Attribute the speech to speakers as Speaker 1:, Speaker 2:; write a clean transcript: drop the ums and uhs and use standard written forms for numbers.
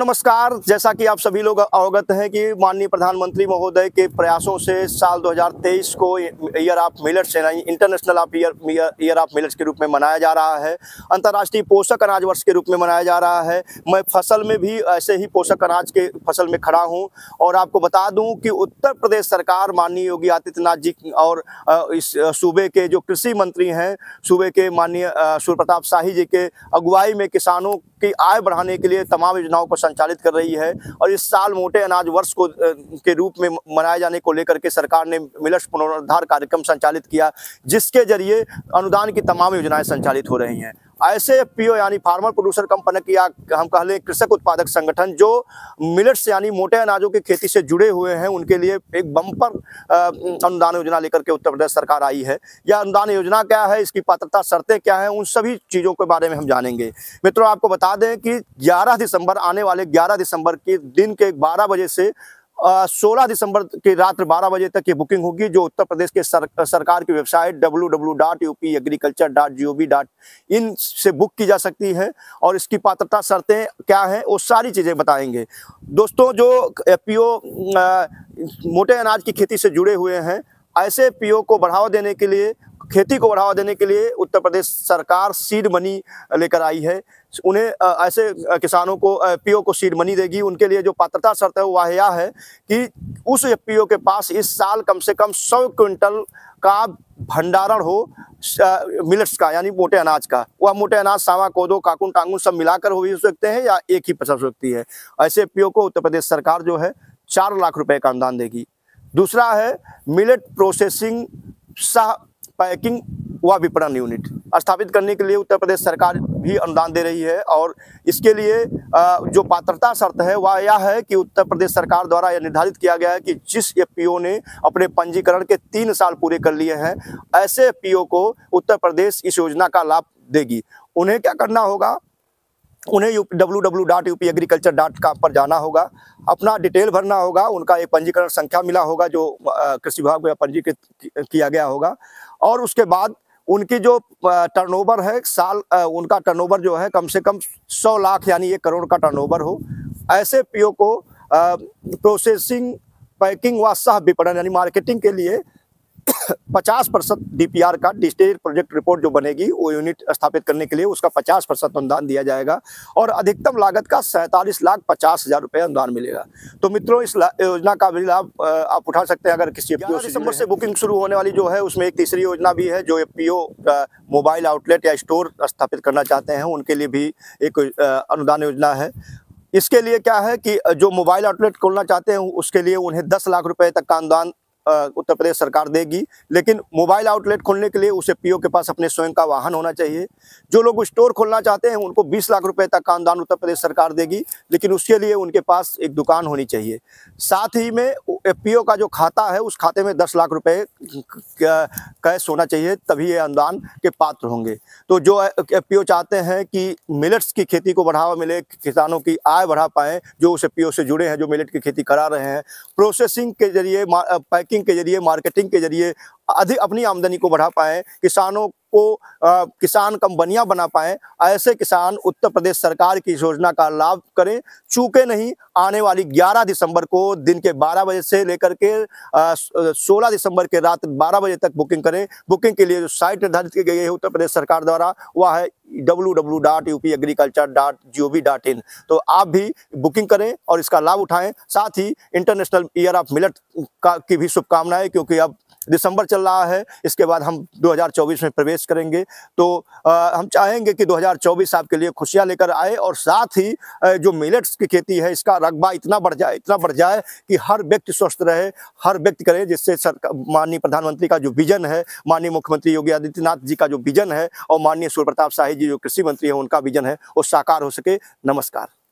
Speaker 1: नमस्कार। जैसा कि आप सभी लोग अवगत हैं कि माननीय प्रधानमंत्री महोदय के प्रयासों से साल 2023 को ईयर ऑफ मिलेट्स यानी international of year of millets के रूप में मनाया जा रहा है। अंतर्राष्ट्रीय पोषक अनाज वर्ष के रूप में मनाया जा रहा है। मैं फसल में भी ऐसे ही पोषक अनाज के फसल में खड़ा हूं और आपको बता दूं कि उत्तर प्रदेश सरकार माननीय योगी आदित्यनाथ जी और इस सूबे के जो कृषि मंत्री हैं, सूबे के माननीय सूर्य प्रताप शाही जी के अगुवाई में किसानों की आय बढ़ाने के लिए तमाम योजनाओं को संचालित कर रही है। और इस साल मोटे अनाज वर्ष को के रूप में मनाए जाने को लेकर के सरकार ने मिलेट्स पुनरुद्धार कार्यक्रम संचालित किया, जिसके जरिए अनुदान की तमाम योजनाएं संचालित हो रही हैं। ऐसे एफपीओ यानी फार्मर प्रोड्यूसर कंपनी की हम कह लें कृषक उत्पादक संगठन जो मिलेट्स यानी मोटे अनाजों की खेती से जुड़े हुए हैं, उनके लिए एक बम्पर अनुदान योजना लेकर के उत्तर प्रदेश सरकार आई है। यह अनुदान योजना क्या है, इसकी पात्रता शर्तें क्या हैं, उन सभी चीज़ों के बारे में हम जानेंगे। मित्रों, आपको बता दें कि 11 दिसंबर आने वाले 11 दिसंबर के दिन के 12 बजे से 16 दिसंबर की रात 12 बजे तक ये बुकिंग होगी, जो उत्तर प्रदेश के सरकार की वेबसाइट www.upagriculture.gov.in से बुक की जा सकती है। और इसकी पात्रता शर्तें क्या हैं वो सारी चीज़ें बताएंगे। दोस्तों, जो एफपीओ मोटे अनाज की खेती से जुड़े हुए हैं, ऐसे एफपीओ को बढ़ावा देने के लिए, खेती को बढ़ावा देने के लिए उत्तर प्रदेश सरकार सीड मनी लेकर आई है। उन्हें ऐसे किसानों को एफपीओ को सीड मनी देगी। उनके लिए जो पात्रता शर्त है वह यह है कि उस एफपीओ के पास इस साल कम से कम 100 क्विंटल का भंडारण हो मिलेट्स का यानी मोटे अनाज का। वह मोटे अनाज सावा, कोदो, काकुन, टांगुन सब मिलाकर हो भी सकते हैं या एक ही फसल हो सकती है। ऐसे एफपीओ को उत्तर प्रदेश सरकार जो है 4 लाख रुपए का अनुदान देगी। दूसरा है मिलेट प्रोसेसिंग सह पैकिंग व विपणन यूनिट स्थापित करने के लिए उत्तर प्रदेश सरकार भी अनुदान दे रही है। और इसके लिए जो पात्रता शर्त है वह यह है कि उत्तर प्रदेश सरकार द्वारा यह निर्धारित किया गया है कि जिस एफपीओ ने अपने पंजीकरण के 3 साल पूरे कर लिए हैं, ऐसे एफपीओ को उत्तर प्रदेश इस योजना का लाभ देगी। उन्हें क्या करना होगा, उन्हें www.upagriculture.com पर जाना होगा, अपना डिटेल भरना होगा, उनका एक पंजीकरण संख्या मिला होगा जो कृषि विभाग में पंजीकृत किया गया होगा। और उसके बाद उनकी जो टर्नओवर है उनका टर्नओवर जो है कम से कम 100 लाख यानी 1 करोड़ का टर्नओवर हो। ऐसे पीओ को प्रोसेसिंग, पैकिंग व सह विपणन यानी मार्केटिंग के लिए 50% डीपीआर का डिटेल प्रोजेक्ट रिपोर्ट जो बनेगी वो यूनिट स्थापित करने के लिए उसका 50% अनुदान दिया जाएगा। और अधिकतम लागत का 47,50,000 रुपये अनुदान मिलेगा। तो मित्रों, इस योजना का भी लाभ आप उठा सकते हैं अगर किसी 11 दिसंबर से बुकिंग शुरू होने वाली जो है उसमें एक तीसरी योजना भी है। जो एफपीओ मोबाइल आउटलेट या स्टोर स्थापित करना चाहते हैं उनके लिए भी एक अनुदान योजना है। इसके लिए क्या है कि जो मोबाइल आउटलेट खोलना चाहते हैं उसके लिए उन्हें 10 लाख रुपए तक का अनुदान उत्तर प्रदेश सरकार देगी। लेकिन मोबाइल आउटलेट खोलने के लिए उस एफपीओ के पास अपने स्वयं का वाहन होना चाहिए। जो लोग स्टोर खोलना चाहते हैं उनको 20 लाख रुपए तक का अनुदान उत्तर प्रदेश सरकार देगी, लेकिन उसके लिए उनके पास एक दुकान होनी चाहिए। साथ ही में एफपीओ का जो खाता है उस खाते में 10 लाख रुपए कैश होना चाहिए, तभी ये अनुदान के पात्र होंगे। तो जो एफपीओ चाहते हैं कि मिलेट्स की खेती को बढ़ावा मिले, किसानों की आय बढ़ा पाएँ, जो उस एफपीओ से जुड़े हैं, जो मिलेट की खेती करा रहे हैं, प्रोसेसिंग के जरिए, पैकिंग के जरिए, मार्केटिंग के जरिए अधिक अपनी आमदनी को बढ़ा पाएं, किसानों को किसान कंपनियां बना पाएं, ऐसे किसान उत्तर प्रदेश सरकार की इस योजना का लाभ करें। चूके नहीं, आने वाली 11 दिसंबर को दिन के 12 बजे से लेकर के 16 दिसंबर के रात 12 बजे तक बुकिंग करें। बुकिंग के लिए जो साइट निर्धारित की गई है उत्तर प्रदेश सरकार द्वारा वह है www.upagriculture.gov.in। तो आप भी बुकिंग करें और इसका लाभ उठाएं। साथ ही इंटरनेशनल ईयर ऑफ मिलेट की भी शुभकामनाएं, क्योंकि अब दिसंबर चल रहा है, इसके बाद हम 2024 में प्रवेश करेंगे। तो हम चाहेंगे कि 2024 आपके लिए खुशियां लेकर आए और साथ ही जो मिलेट्स की खेती है इसका रकबा इतना बढ़ जाए कि हर व्यक्ति स्वस्थ रहे, हर व्यक्ति करे, जिससे माननीय प्रधानमंत्री का जो विजन है, माननीय मुख्यमंत्री योगी आदित्यनाथ जी का जो विजन है और माननीय सूर्य प्रताप शाही जी जो कृषि मंत्री है उनका विजन है, वो साकार हो सके। नमस्कार।